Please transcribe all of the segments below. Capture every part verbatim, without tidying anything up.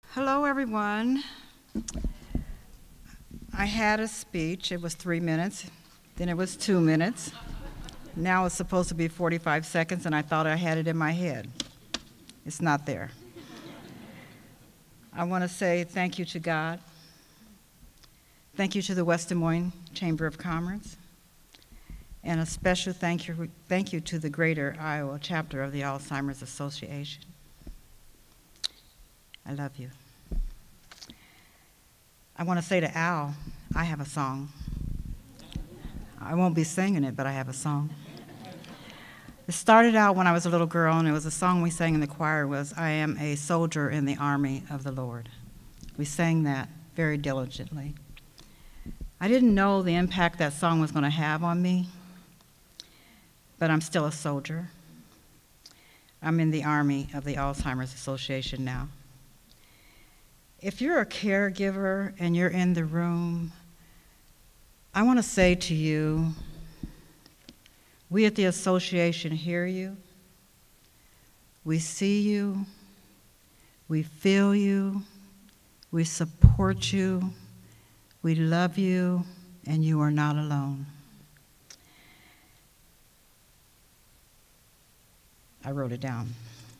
Hello, everyone. I had a speech. It was three minutes. Then it was two minutes. Now it's supposed to be forty-five seconds, and I thought I had it in my head. It's not there. I want to say thank you to God. Thank you to the West Des Moines Chamber of Commerce. And a special thank you, thank you to the Greater Iowa chapter of the Alzheimer's Association. I love you. I want to say to Al, I have a song. I won't be singing it, but I have a song. It started out when I was a little girl, and it was a song we sang in the choir was, I am a soldier in the army of the Lord. We sang that very diligently. I didn't know the impact that song was going to have on me, but I'm still a soldier. I'm in the army of the Alzheimer's Association now. If you're a caregiver and you're in the room, I want to say to you, we at the association hear you, we see you, we feel you, we support you, we love you, and you are not alone. I wrote it down.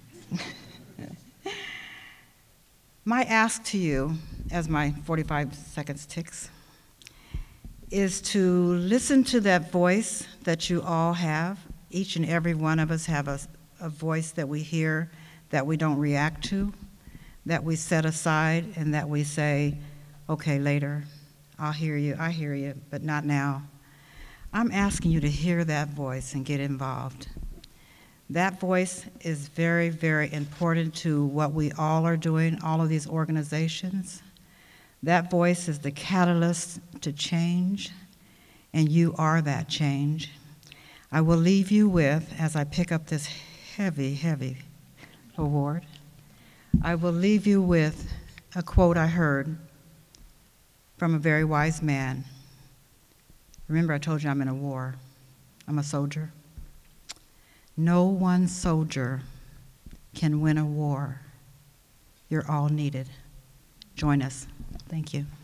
My ask to you, as my forty-five seconds ticks, is to listen to that voice that you all have. Each and every one of us have a, a voice that we hear that we don't react to, that we set aside, and that we say, okay, later, I'll hear you, I hear you, but not now. I'm asking you to hear that voice and get involved. That voice is very, very important to what we all are doing, all of these organizations. That voice is the catalyst to change, and you are that change. I will leave you with, as I pick up this heavy, heavy award, I will leave you with a quote I heard from a very wise man. Remember, I told you I'm in a war. I'm a soldier. No one soldier can win a war. You're all needed. Join us. Thank you.